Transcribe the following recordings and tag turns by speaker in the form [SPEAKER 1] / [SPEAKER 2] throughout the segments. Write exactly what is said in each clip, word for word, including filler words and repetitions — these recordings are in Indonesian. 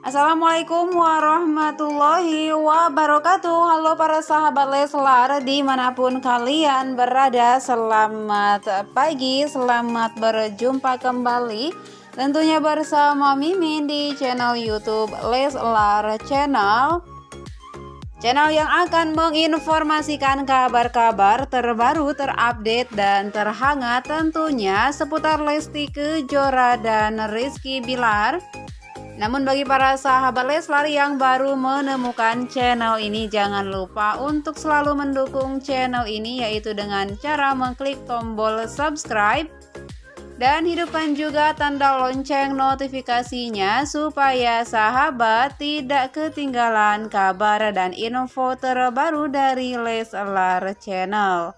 [SPEAKER 1] Assalamualaikum warahmatullahi wabarakatuh. Halo para sahabat Leslar dimanapun kalian berada, selamat pagi, selamat berjumpa kembali tentunya bersama Mimin di channel YouTube Leslar Channel, channel yang akan menginformasikan kabar-kabar terbaru, terupdate dan terhangat tentunya seputar Lesti Kejora dan Rizky Bilar. Namun bagi para sahabat Leslar yang baru menemukan channel ini, jangan lupa untuk selalu mendukung channel ini, yaitu dengan cara mengklik tombol subscribe dan hidupkan juga tanda lonceng notifikasinya supaya sahabat tidak ketinggalan kabar dan info terbaru dari Leslar Channel.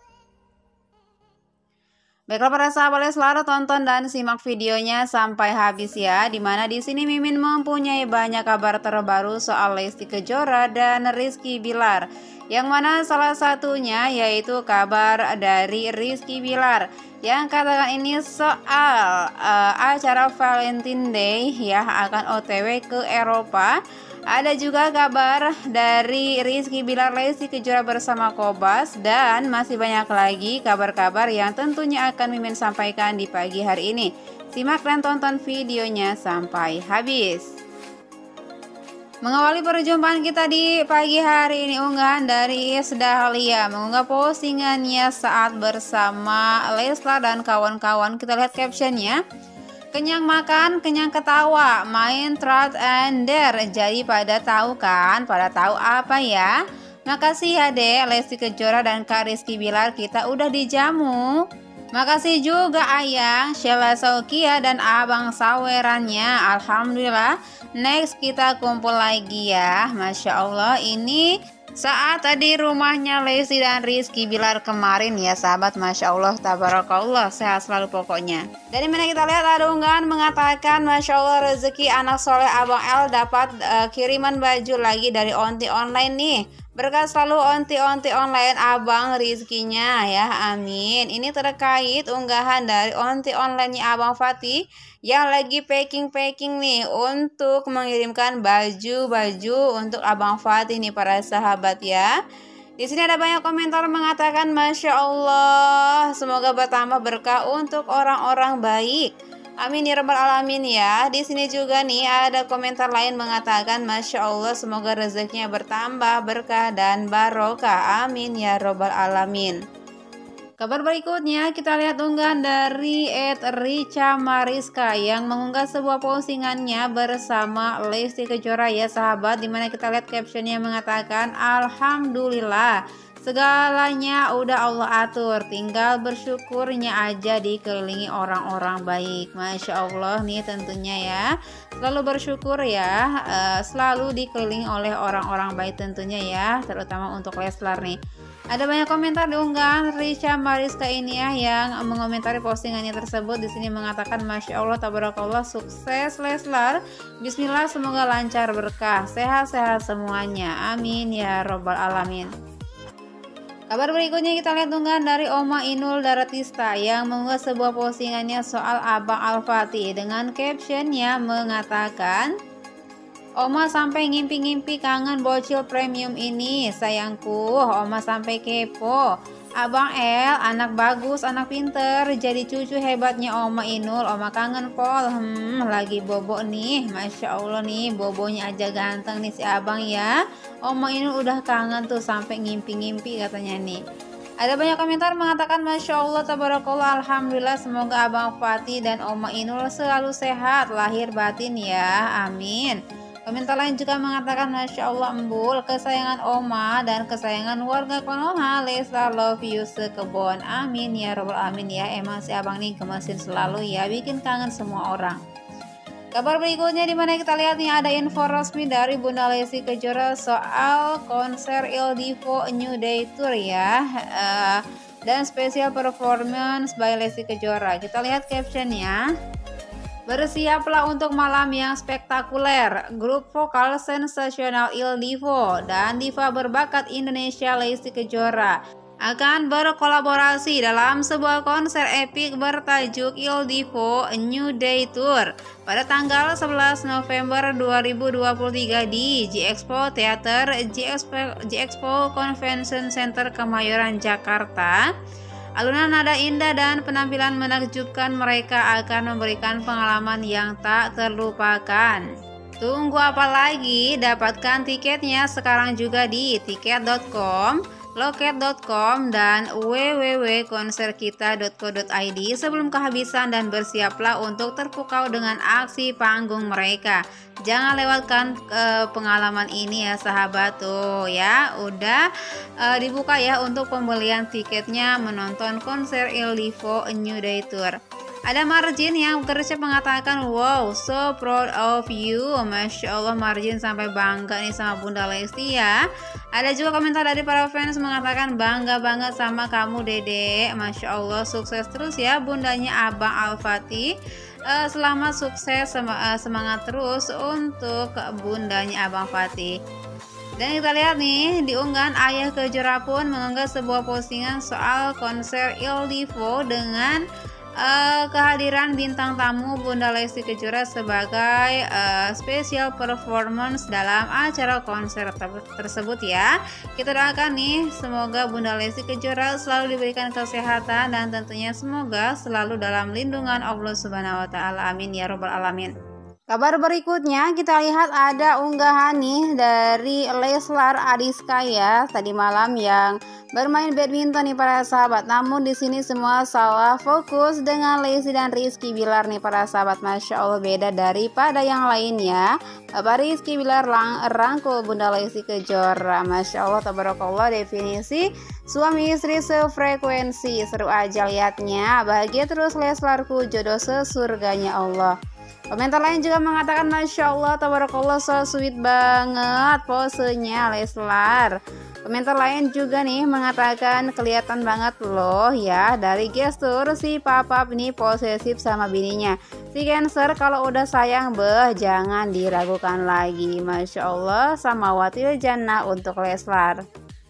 [SPEAKER 1] Baiklah para sahabat Leslar, tonton dan simak videonya sampai habis ya. Dimana di sini Mimin mempunyai banyak kabar terbaru soal Lesti Kejora dan Rizky Bilar. Yang mana salah satunya yaitu kabar dari Rizky Bilar yang katakan ini soal uh, acara Valentine Day ya, akan O T W ke Eropa. Ada juga kabar dari Rizky Bilar, Lesti Kejora bersama Kobas, dan masih banyak lagi kabar-kabar yang tentunya akan Mimin sampaikan di pagi hari ini. Simak dan tonton videonya sampai habis. Mengawali perjumpaan kita di pagi hari ini, unggahan dari Iis Dahlia mengunggah postingannya saat bersama Leslar dan kawan-kawan. Kita lihat captionnya. Kenyang makan, kenyang ketawa, main truth and dare. Jadi pada tahu kan? Pada tahu apa ya? Makasih ya Dek, Lesti Kejora dan Kak Rizky Bilar, kita udah dijamu. Makasih juga Ayang, Sheila Saukia dan Abang Sawerannya. Alhamdulillah, next kita kumpul lagi ya. Masya Allah, ini saat tadi rumahnya Lesti dan Rizky Bilar kemarin ya sahabat. Masya Allah, tabarakallah, sehat selalu pokoknya. Dari mana kita lihat ada unggahan mengatakan Masya Allah, rezeki anak soleh Abang L dapat uh, kiriman baju lagi dari Onti Online nih. Berkat selalu onti-onti online Abang Rizkinya ya, amin. Ini terkait unggahan dari onti online-nya Abang Fatih yang lagi packing-packing nih untuk mengirimkan baju-baju untuk Abang Fatih nih para sahabat ya. Di sini ada banyak komentar mengatakan Masya Allah, semoga bertambah berkah untuk orang-orang baik. Amin ya rabbal alamin ya. Di sini juga nih ada komentar lain mengatakan Masya Allah, semoga rezekinya bertambah berkah dan barokah. Amin ya rabbal alamin. Kabar berikutnya kita lihat unggahan dari et Richa Mariska yang mengunggah sebuah postingannya bersama Lesti Kejora ya sahabat, dimana kita lihat captionnya mengatakan Alhamdulillah, segalanya udah Allah atur, tinggal bersyukurnya aja dikelilingi orang-orang baik. Masya Allah nih tentunya ya, selalu bersyukur ya, uh, selalu dikelilingi oleh orang-orang baik tentunya ya, terutama untuk Leslar nih. Ada banyak komentar di unggahan Richa Mariska ini ya yang mengomentari postingannya tersebut. Di sini mengatakan Masya Allah, tabarakallah, sukses Leslar, bismillah, semoga lancar berkah, sehat-sehat semuanya, amin ya robbal alamin. Kabar berikutnya kita lihat unggahan dari Oma Inul Daratista yang mengunggah sebuah postingannya soal Abang Al-Fatih dengan captionnya mengatakan Oma sampai ngimpi-ngimpi kangen bocil premium ini, sayangku. Oma sampai kepo. Abang El, anak bagus, anak pinter, jadi cucu hebatnya Oma Inul. Oma kangen pol, hmm, lagi bobo nih. Masya Allah nih, bobonya aja ganteng nih si abang ya. Oma Inul udah kangen tuh sampai ngimpi-ngimpi katanya nih. Ada banyak komentar mengatakan Masya Allah, tabarakallah, alhamdulillah, semoga Abang Fatih dan Oma Inul selalu sehat lahir batin ya, amin. Komentar lain juga mengatakan Masya Allah embul, kesayangan Oma dan kesayangan warga Konoha, Leslar love you sekebon, amin ya robbal alamin ya. Emang si abang nih gemesin selalu ya, bikin kangen semua orang. Kabar berikutnya dimana kita lihat nih ada info resmi dari Bunda Lesti Kejora soal konser Il Divo New Day Tour ya, uh, dan special performance by Lesti Kejora. Kita lihat captionnya. Bersiaplah untuk malam yang spektakuler. Grup vokal sensasional Il Divo dan diva berbakat Indonesia Lesti Kejora akan berkolaborasi dalam sebuah konser epik bertajuk Il Divo A New Day Tour pada tanggal sebelas November dua ribu dua puluh tiga di J-Expo Theater J-Expo Convention Center Kemayoran, Jakarta. Alunan nada indah dan penampilan menakjubkan mereka akan memberikan pengalaman yang tak terlupakan. Tunggu apa lagi? Dapatkan tiketnya sekarang juga di tiket dot com, loket dot com, dan w w w titik konserkita titik co titik i d sebelum kehabisan, dan bersiaplah untuk terpukau dengan aksi panggung mereka. Jangan lewatkan uh, pengalaman ini ya sahabat. Tuh ya udah uh, dibuka ya untuk pembelian tiketnya menonton konser Il Divo A New Day Tour. Ada Margin yang gercep mengatakan, wow, so proud of you. Masya Allah, Margin sampai bangga nih sama Bunda Lesti ya. Ada juga komentar dari para fans mengatakan, bangga banget sama kamu Dede. Masya Allah, sukses terus ya bundanya Abang Al-Fatih. uh, Selamat sukses, sem uh, semangat terus untuk bundanya Abang Fatih. Dan kita lihat nih, di unggahan Ayah Kejora pun mengunggah sebuah postingan soal konser Il Divo dengan Uh, kehadiran bintang tamu Bunda Lesti Kejora sebagai uh, special performance dalam acara konser tersebut ya. Kita doakan nih semoga Bunda Lesti Kejora selalu diberikan kesehatan dan tentunya semoga selalu dalam lindungan Allah Subhanahu wa taala. Amin ya robbal alamin. Kabar berikutnya kita lihat ada unggahan nih dari Leslar Adiska ya tadi malam yang bermain badminton nih para sahabat. Namun di sini semua salah fokus dengan Lesti dan Rizky Bilar nih para sahabat. Masya Allah, beda daripada yang lainnya. Bapak Rizky Bilar lang rangkul Bunda Lesti Kejora. Masya Allah, tabarakallah, definisi suami istri sefrekuensi. Seru aja liatnya. Bahagia terus Leslarku, jodoh sesurganya Allah. Komentar lain juga mengatakan, Masya Allah, tabarakallah, so sweet banget posenya Leslar. Komentar lain juga nih mengatakan, kelihatan banget loh ya dari gestur si Papa ini posesif sama bininya. Si Cancer kalau udah sayang beh jangan diragukan lagi. Masya Allah, samawatil jannah untuk Leslar.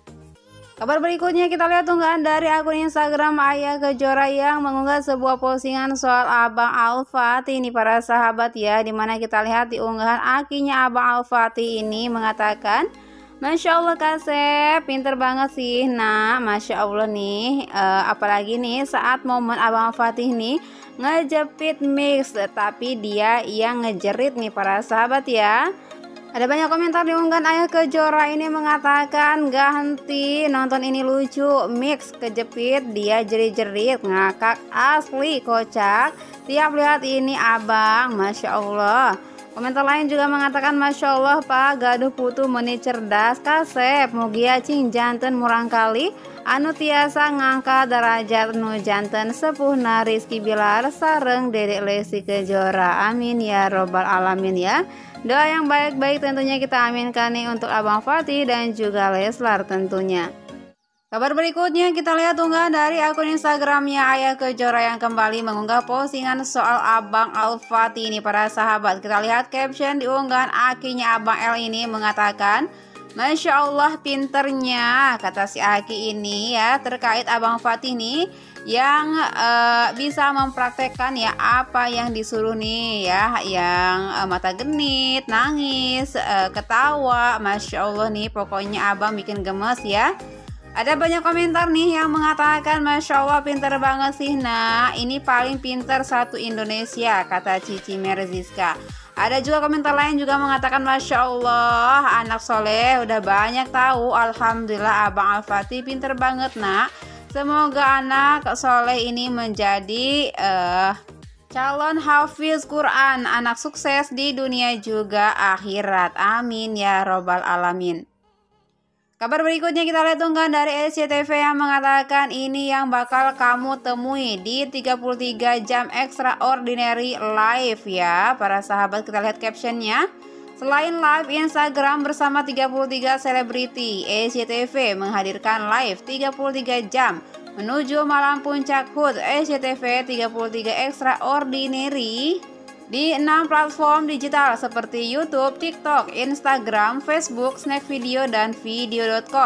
[SPEAKER 1] Kabar berikutnya kita lihat unggahan dari akun Instagram Ayah Kejora yang mengunggah sebuah postingan soal Abang Al-Fatih ini para sahabat ya, dimana kita lihat di unggahan akinya Abang Al-Fatih ini mengatakan, Masya Allah Kasep, pinter banget sih. Nah, Masya Allah nih, uh, apalagi nih saat momen Abang Fatih nih ngejepit mix, tapi dia yang ngejerit nih para sahabat ya. Ada banyak komentar di unggahan Ayah Kejora ini mengatakan, gak henti nonton ini lucu, mix kejepit, dia jerit-jerit, ngakak asli kocak. Tiap lihat ini abang, Masya Allah. Komentar lain juga mengatakan, Masya Allah Pak, gaduh putu meni cerdas Kasep, mugia cing janten murang kali, anu tiasa ngangkat derajat nu janten sepuhna Rizky Bilar sareng Dedek Lesti Kejora. Amin ya robbal alamin ya. Doa yang baik-baik tentunya kita aminkan nih untuk Abang Fatih dan juga Leslar tentunya. Kabar berikutnya kita lihat unggahan dari akun Instagramnya Ayah Kejora yang kembali mengunggah postingan soal Abang Al-Fatih ini para sahabat. Kita lihat caption di unggahan akinya Abang L ini mengatakan, Masya Allah pinternya kata si Aki ini ya terkait Abang Fatih nih yang uh, bisa mempraktekkan ya apa yang disuruh nih ya, yang uh, mata genit, nangis, uh, ketawa. Masya Allah nih pokoknya abang bikin gemes ya. Ada banyak komentar nih yang mengatakan, Masya Allah pinter banget sih. Nah ini paling pinter satu Indonesia kata Cici Merziska. Ada juga komentar lain juga mengatakan, Masya Allah anak soleh udah banyak tahu. Alhamdulillah Abang Al-Fatih pinter banget nak. Semoga anak soleh ini menjadi uh, calon hafiz Quran, anak sukses di dunia juga akhirat. Amin ya robbal alamin. Kabar berikutnya kita lihat unggahan dari S C T V yang mengatakan ini yang bakal kamu temui di tiga puluh tiga jam extraordinary live ya. Para sahabat kita lihat captionnya. Selain live Instagram bersama tiga puluh tiga selebriti, S C T V menghadirkan live tiga puluh tiga jam menuju malam puncak H U T S C T V tiga puluh tiga Extraordinary di enam platform digital seperti YouTube, TikTok, Instagram, Facebook, Snack Video, dan video dot com.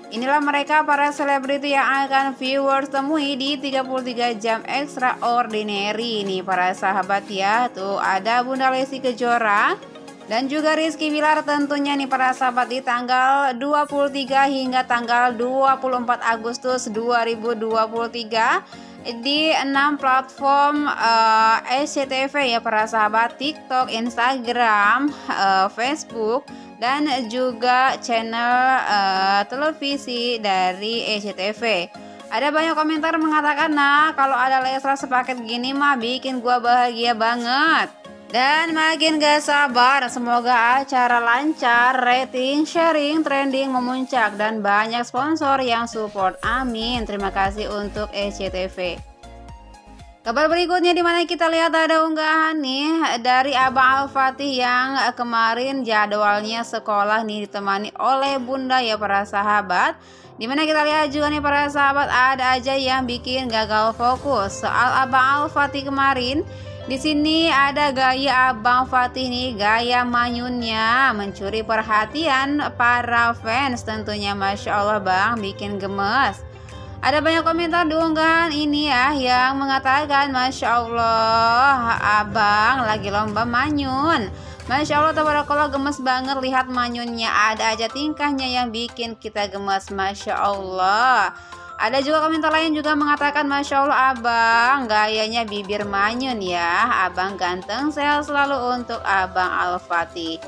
[SPEAKER 1] Inilah mereka para selebriti yang akan viewers temui di tiga puluh tiga jam extraordinary nih para sahabat ya. Tuh ada Bunda Lesti Kejora dan juga Rizky Bilar tentunya nih para sahabat di tanggal dua puluh tiga hingga tanggal dua puluh empat Agustus dua ribu dua puluh tiga di enam platform uh, S C T V ya para sahabat, TikTok, Instagram, uh, Facebook, dan juga channel uh, televisi dari S C T V. Ada banyak komentar mengatakan, nah kalau ada Leslar sepaket gini mah bikin gua bahagia banget. Dan makin gak sabar, semoga acara lancar, rating, sharing, trending memuncak, dan banyak sponsor yang support. Amin. Terima kasih untuk S C T V. Kabar berikutnya dimana kita lihat ada unggahan nih dari Abang Al-Fatih yang kemarin jadwalnya sekolah nih ditemani oleh Bunda ya para sahabat. Dimana kita lihat juga nih para sahabat ada aja yang bikin gagal fokus soal Abang Al-Fatih kemarin. Di sini ada gaya Abang Fatih nih, gaya manyunnya mencuri perhatian para fans tentunya. Masya Allah bang, bikin gemes. Ada banyak komentar di unggahan ini ya yang mengatakan Masya Allah abang lagi lomba manyun. Masya Allah tabarakallah, gemes banget lihat manyunnya. Ada aja tingkahnya yang bikin kita gemes. Masya Allah. Ada juga komentar lain juga mengatakan Masya Allah abang gayanya bibir manyun ya. Abang ganteng, sehat selalu untuk Abang Al-Fatih.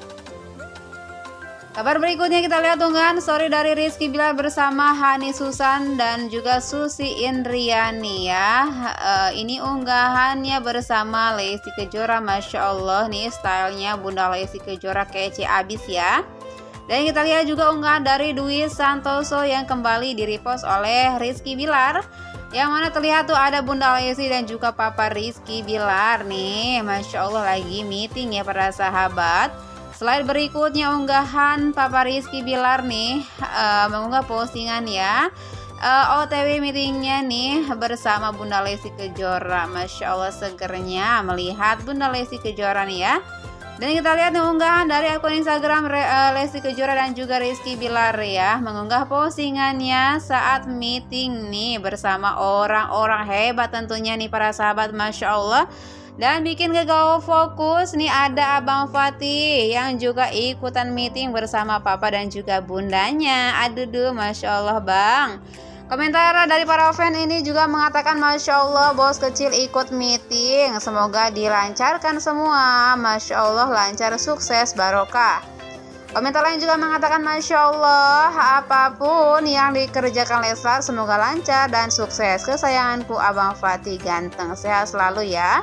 [SPEAKER 1] Kabar berikutnya kita lihat unggahan story dari Rizky Bilar bersama Hani Susan dan juga Susi Indriani ya. Uh, ini unggahannya bersama Lesti Kejora. Masya Allah nih stylenya Bunda Lesti Kejora kece abis ya. Dan kita lihat juga unggahan dari Dwi Santoso yang kembali di-repost oleh Rizky Bilar, yang mana terlihat tuh ada Bunda Lesti dan juga Papa Rizky Bilar nih. Masya Allah lagi meeting ya para sahabat. Slide berikutnya unggahan Papa Rizky Bilar nih uh, mengunggah postingan ya uh, O T W meetingnya nih bersama Bunda Lesti Kejora. Masya Allah segernya melihat Bunda Lesti Kejora nih ya. Dan kita lihat nih unggahan dari akun Instagram uh, Lesti Kejora dan juga Rizky Bilar ya, mengunggah postingannya saat meeting nih bersama orang-orang hebat tentunya nih para sahabat. Masya Allah. Dan bikin gagal fokus nih ada Abang Fatih yang juga ikutan meeting bersama Papa dan juga bundanya. Aduh duh, Masya Allah bang. Komentar dari para fan ini juga mengatakan Masya Allah bos kecil ikut meeting, semoga dilancarkan semua. Masya Allah lancar, sukses, barokah. Komentar lain juga mengatakan Masya Allah apapun yang dikerjakan Leslar semoga lancar dan sukses. Kesayanganku Abang Fatih ganteng, sehat selalu ya.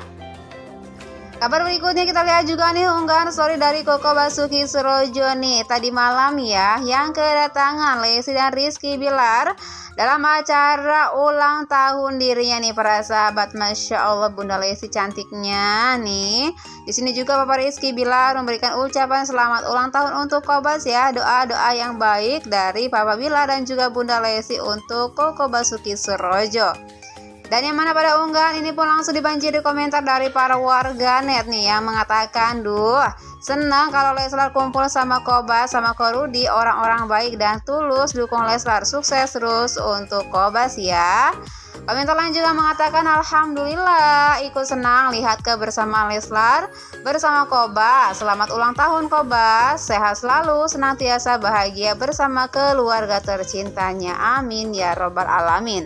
[SPEAKER 1] Kabar berikutnya kita lihat juga nih unggahan story dari Koko Basuki Surojo nih tadi malam ya, yang kedatangan Lesti dan Rizky Bilar dalam acara ulang tahun dirinya nih para sahabat. Masya Allah Bunda Lesti cantiknya nih. Di sini juga Papa Rizky Bilar memberikan ucapan selamat ulang tahun untuk Kobas ya. Doa-doa yang baik dari Papa Bilar dan juga Bunda Lesti untuk Koko Basuki Surojo. Dan yang mana pada unggahan ini pun langsung dibanjiri komentar dari para warganet nih yang mengatakan, duh senang kalau Leslar kumpul sama Kobas sama Ko Rudi, orang-orang baik dan tulus, dukung Leslar, sukses terus untuk Kobas ya. Komentar lain juga mengatakan alhamdulillah ikut senang lihat kebersamaan Leslar bersama Kobas. Selamat ulang tahun Kobas, sehat selalu, senantiasa bahagia bersama keluarga tercintanya. Amin ya robbal alamin.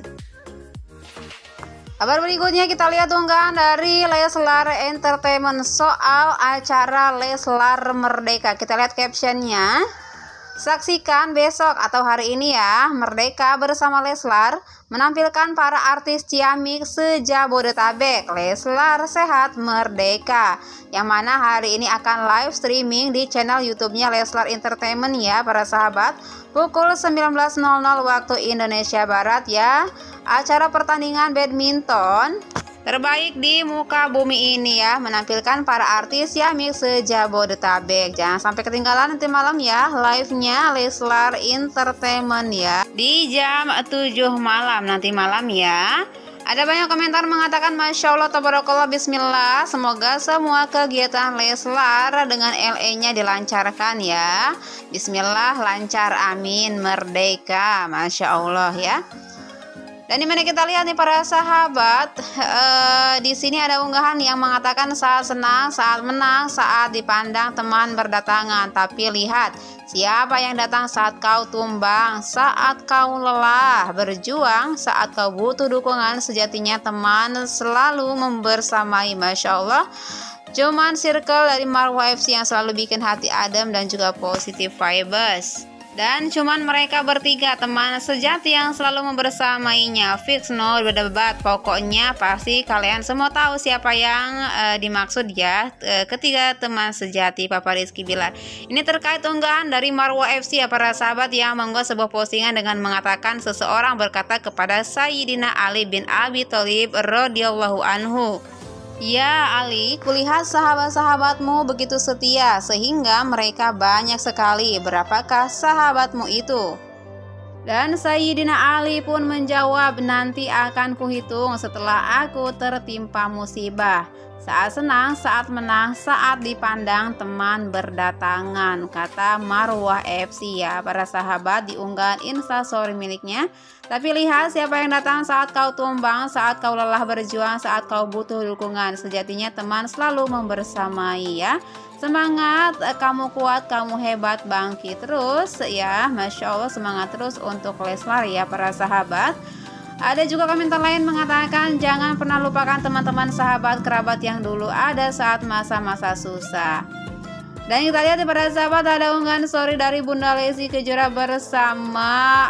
[SPEAKER 1] Kabar berikutnya kita lihat unggahan dari Leslar Entertainment soal acara Leslar Merdeka. Kita lihat captionnya. Saksikan besok atau hari ini ya, Merdeka bersama Leslar menampilkan para artis ciamik se-Jabodetabek. Leslar sehat merdeka, yang mana hari ini akan live streaming di channel YouTube-nya Leslar Entertainment ya para sahabat, pukul sembilan belas nol nol waktu Indonesia Barat ya. Acara pertandingan badminton terbaik di muka bumi ini ya, menampilkan para artis ciamik se-Jabodetabek. Jangan sampai ketinggalan nanti malam ya live-nya Leslar Entertainment ya, di jam tujuh malam nanti malam ya. Ada banyak komentar mengatakan Masya Allah, Tabarakallah, Bismillah. Semoga semua kegiatan Leslar dengan L E-nya dilancarkan ya. Bismillah, lancar, amin, merdeka, Masya Allah ya. Dan dimana kita lihat nih para sahabat, eh, di sini ada unggahan yang mengatakan saat senang, saat menang, saat dipandang teman berdatangan. Tapi lihat, siapa yang datang saat kau tumbang, saat kau lelah berjuang, saat kau butuh dukungan, sejatinya teman selalu membersamai. Masya Allah. Cuman circle dari Marwah F C yang selalu bikin hati adem dan juga positive vibes. Dan cuman mereka bertiga teman sejati yang selalu membersamainya. Fix, no berdebat. Pokoknya pasti kalian semua tahu siapa yang uh, dimaksud ya. Uh, ketiga teman sejati Papa Rizky Bilar. Ini terkait unggahan dari Marwah F C ya para sahabat, yang membuat sebuah postingan dengan mengatakan seseorang berkata kepada Sayyidina Ali bin Abi Thalib radhiyallahu anhu, "Ya Ali, kulihat sahabat-sahabatmu begitu setia sehingga mereka banyak sekali. Berapakah sahabatmu itu?" Dan Sayyidina Ali pun menjawab, "Nanti akan kuhitung setelah aku tertimpa musibah. Saat senang, saat menang, saat dipandang teman berdatangan," kata Marwah F C ya para sahabat di unggahan Instastory miliknya. Tapi lihat siapa yang datang saat kau tumbang, saat kau lelah berjuang, saat kau butuh dukungan. Sejatinya teman selalu membersamai ya. Semangat, kamu kuat, kamu hebat, bangkit terus ya. Masya Allah, semangat terus untuk Leslar ya para sahabat. Ada juga komentar lain mengatakan jangan pernah lupakan teman-teman, sahabat, kerabat yang dulu ada saat masa-masa susah. Dan kita lihat pada sahabat, ada unggahan story dari Bunda Lesti Kejora bersama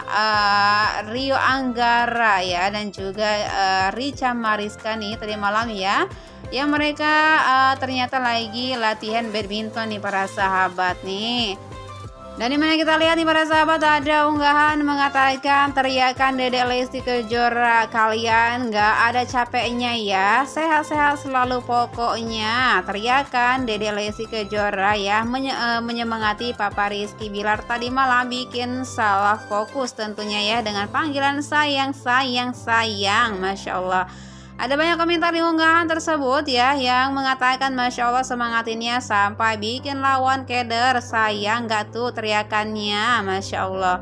[SPEAKER 1] uh, Rio Anggara ya, dan juga uh, Richa Mariska nih tadi malam ya, yang mereka uh, ternyata lagi latihan badminton nih para sahabat nih. Dan dimana kita lihat nih para sahabat, ada unggahan mengatakan teriakan Dedek Lesti Kejora, kalian gak ada capeknya ya, sehat-sehat selalu pokoknya. Teriakan Dedek Lesti Kejora ya menye uh, menyemangati Papa Rizky Bilar tadi malam bikin salah fokus tentunya ya dengan panggilan sayang sayang sayang. Masya Allah. Ada banyak komentar di unggahan tersebut ya yang mengatakan Masya Allah, semangatinnya sampai bikin lawan keder. Sayang gak tuh teriakannya, Masya Allah.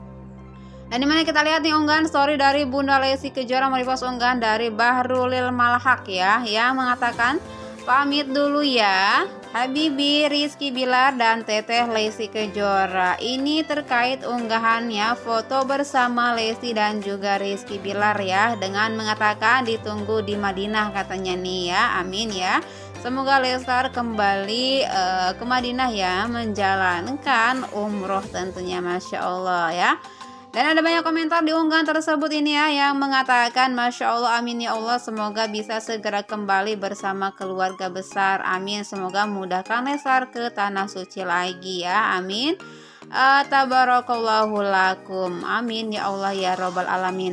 [SPEAKER 1] Dan dimana kita lihat nih unggahan story dari Bunda Lesti Kejora merepost unggahan dari Bahrulil Malhak ya, yang mengatakan pamit dulu ya Habibi Rizky Bilar dan Teteh Lesti Kejora. Ini terkait unggahannya foto bersama Lesti dan juga Rizky Bilar ya, dengan mengatakan ditunggu di Madinah katanya nih ya. Amin ya. Semoga Leslar kembali uh, ke Madinah ya, menjalankan umroh tentunya. Masya Allah ya. Dan ada banyak komentar di unggahan tersebut ini ya yang mengatakan Masya Allah, amin ya Allah, semoga bisa segera kembali bersama keluarga besar, amin. Semoga mudahkan Leslar ke tanah suci lagi ya, amin. uh, Tabarakallahu lakum, amin ya Allah ya Rabbal Alamin.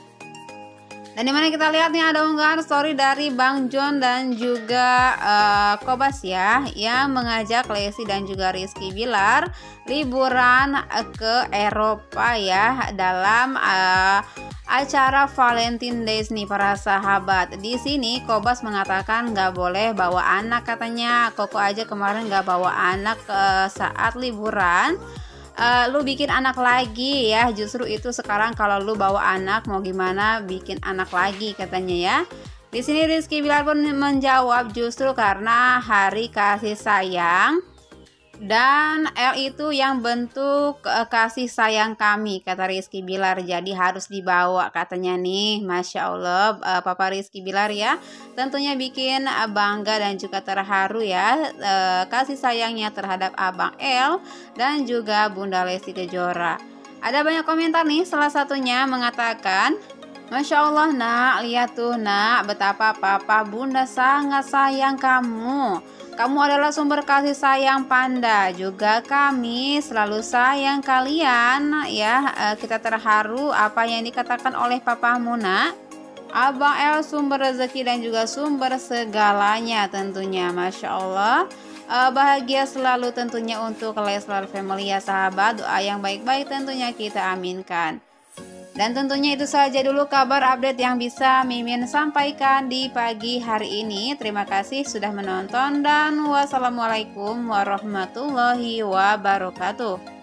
[SPEAKER 1] Dan dimana kita lihat nih ada unggahan story dari Bang John dan juga uh, Kobas ya, yang mengajak Lesti dan juga Rizky Bilar liburan ke Eropa ya dalam uh, acara Valentine Days nih para sahabat. Di sini Kobas mengatakan nggak boleh bawa anak katanya. Koko aja kemarin nggak bawa anak uh, saat liburan. Uh, lu bikin anak lagi ya, justru itu sekarang kalau lu bawa anak mau gimana bikin anak lagi katanya ya. Di sini Rizky Bilar pun menjawab justru karena hari kasih sayang dan L itu yang bentuk uh, kasih sayang kami kata Rizky Bilar, jadi harus dibawa katanya nih. Masya Allah, uh, Papa Rizky Bilar ya tentunya bikin uh, bangga dan juga terharu ya uh, kasih sayangnya terhadap Abang L dan juga Bunda Lesti Kejora. Ada banyak komentar nih, salah satunya mengatakan Masya Allah nak, lihat tuh nak, betapa Papa Bunda sangat sayang kamu. Kamu adalah sumber kasih sayang Panda, juga kami selalu sayang kalian ya. Kita terharu apa yang dikatakan oleh Papa Muna. Abang El sumber rezeki dan juga sumber segalanya tentunya. Masya Allah, bahagia selalu tentunya untuk Leslar Family ya sahabat. Doa yang baik-baik tentunya kita aminkan. Dan tentunya itu saja dulu kabar update yang bisa Mimin sampaikan di pagi hari ini. Terima kasih sudah menonton dan wassalamualaikum warahmatullahi wabarakatuh.